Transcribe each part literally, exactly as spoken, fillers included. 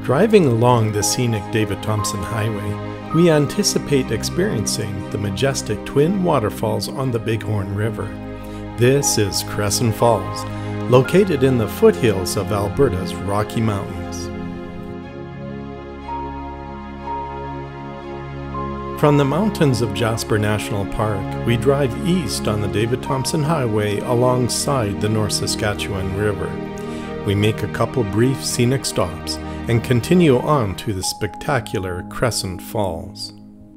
Driving along the scenic David Thompson Highway, we anticipate experiencing the majestic twin waterfalls on the Bighorn River. This is Crescent Falls, located in the foothills of Alberta's Rocky Mountains. From the mountains of Jasper National Park, we drive east on the David Thompson Highway alongside the North Saskatchewan River. We make a couple brief scenic stops and continue on to the spectacular Crescent Falls.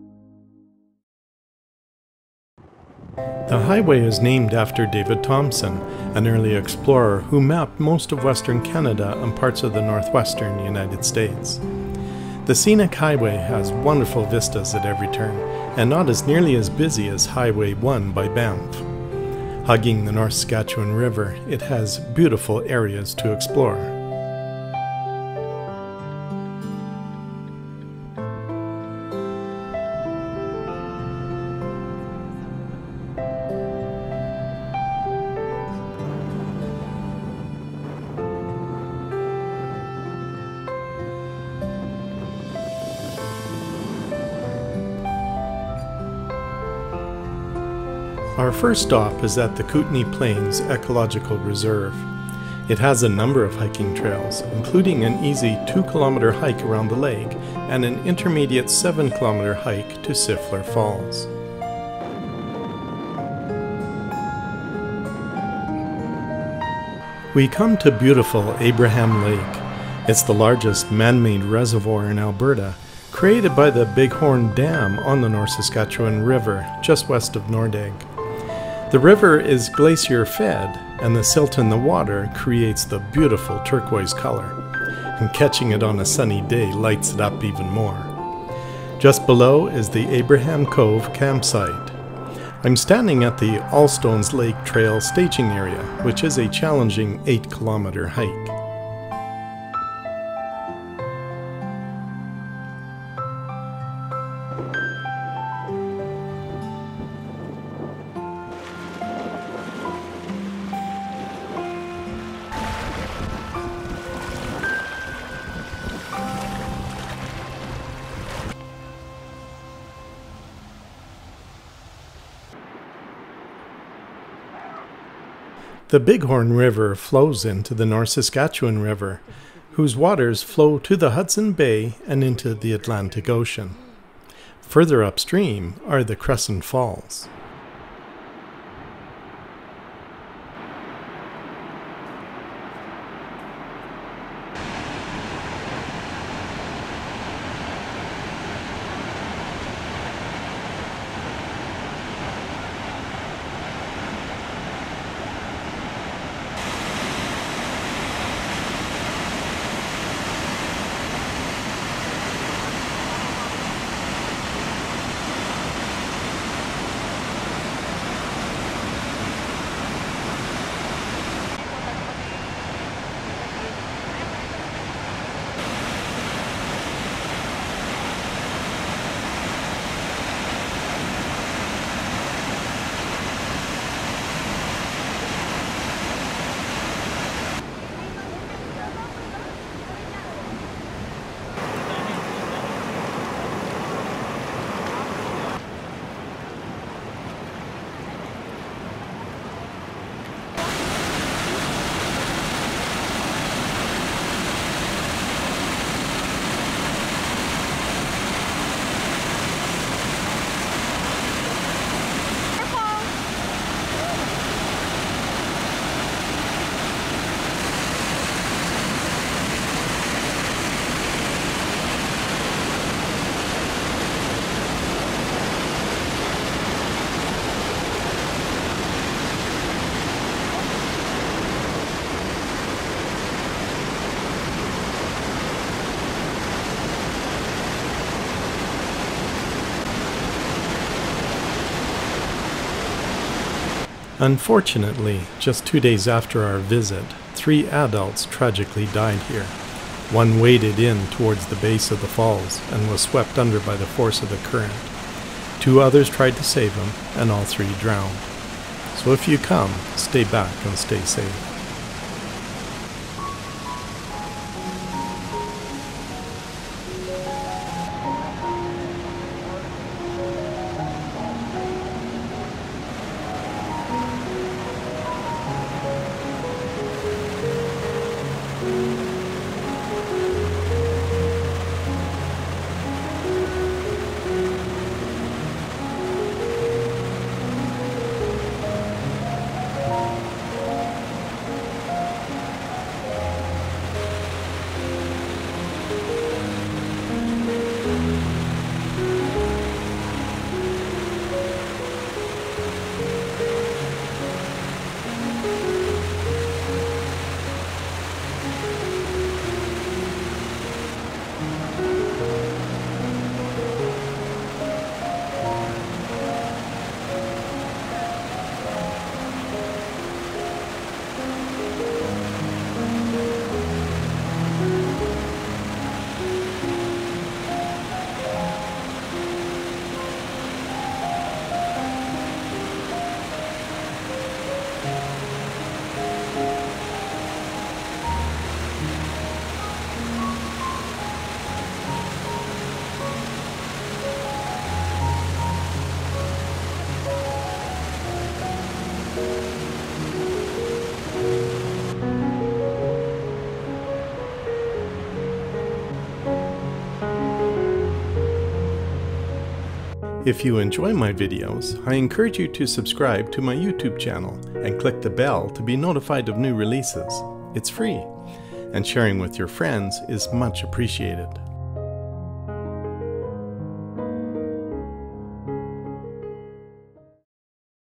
The highway is named after David Thompson, an early explorer who mapped most of Western Canada and parts of the northwestern United States. The scenic highway has wonderful vistas at every turn, and not as nearly as busy as Highway one by Banff. Hugging the North Saskatchewan River, it has beautiful areas to explore. Our first stop is at the Kootenay Plains Ecological Reserve. It has a number of hiking trails, including an easy two kilometer hike around the lake and an intermediate seven kilometer hike to Siffler Falls. We come to beautiful Abraham Lake. It's the largest man-made reservoir in Alberta, created by the Bighorn Dam on the North Saskatchewan River, just west of Nordegg. The river is glacier-fed, and the silt in the water creates the beautiful turquoise color, and catching it on a sunny day lights it up even more. Just below is the Abraham Cove campsite. I'm standing at the Allstones Lake Trail staging area, which is a challenging eight kilometer hike. The Bighorn River flows into the North Saskatchewan River, whose waters flow to the Hudson Bay and into the Atlantic Ocean. Further upstream are the Crescent Falls. Unfortunately, just two days after our visit, three adults tragically died here. One waded in towards the base of the falls and was swept under by the force of the current. Two others tried to save him, and all three drowned. So if you come, stay back and stay safe. If you enjoy my videos, I encourage you to subscribe to my YouTube channel and click the bell to be notified of new releases. It's free, and sharing with your friends is much appreciated.